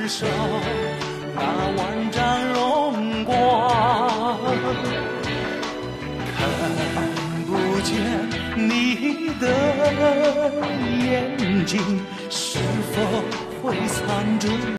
手那万丈荣光，看不见你的眼睛，是否会藏着